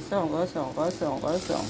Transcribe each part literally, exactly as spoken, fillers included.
Gosong, gosong, gosong, gosong.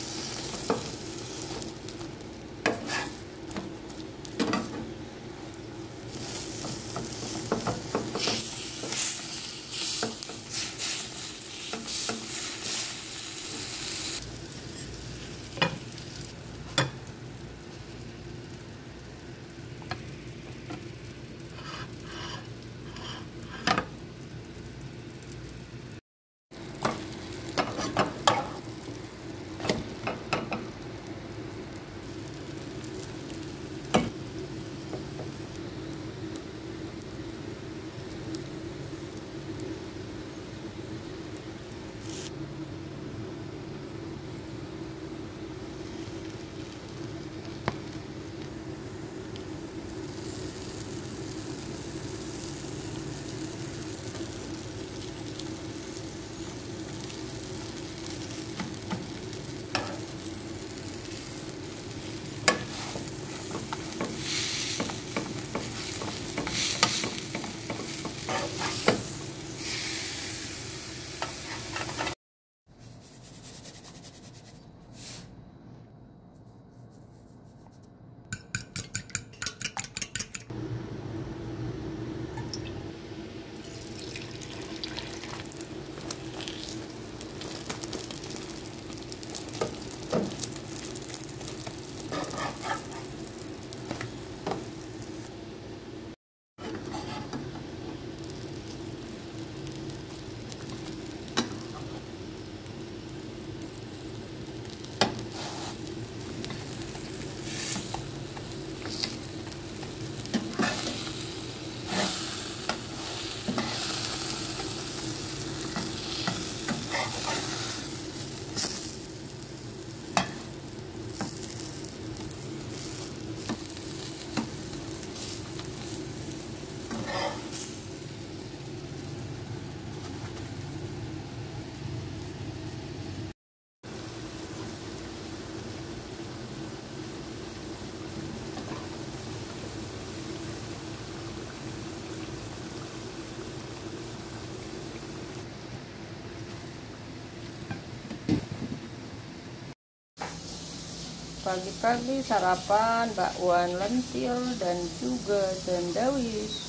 Pagi-pagi sarapan bakwan lentil dan juga sandwich.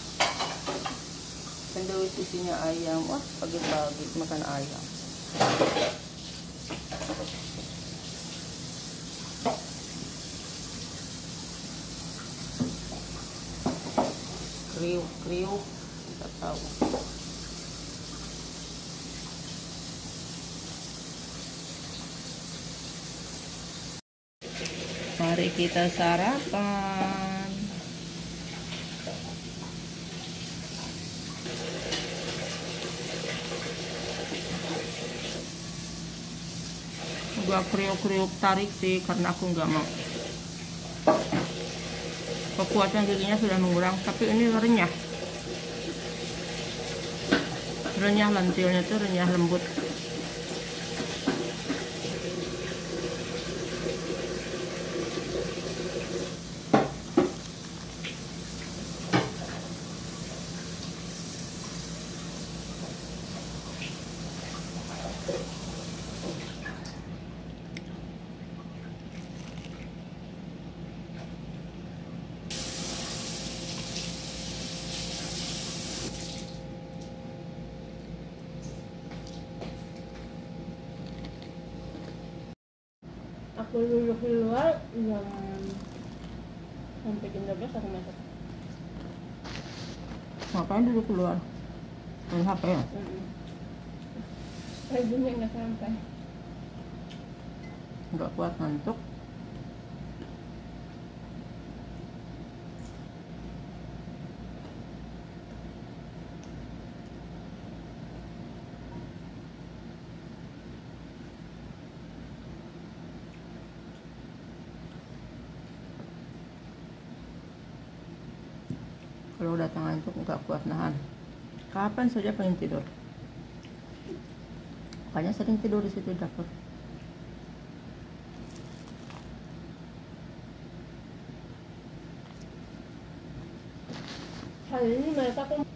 Sandwich isinya ayam. Wah, pagi-pagi makan ayam. Kriuk-kriuk, kita tahu. Mari kita sarapan. Gua kriuk-kriuk tarik sih karena aku nggak mau. Kekuatan giginya sudah mengurang, tapi ini renyah. Renyah lentilnya tuh renyah lembut. Aku duduk di luar jam sampai jam dua belas aku masak. Ngapain duduk keluar? Main H P ya? Redunya nggak sampai. Nggak kuat ngantuk. Kalau datang ngantuk nggak kuat nahan. Kapan saja pengen tidur. Makanya sering tidur di situ di dapur. Hari ini mereka tuh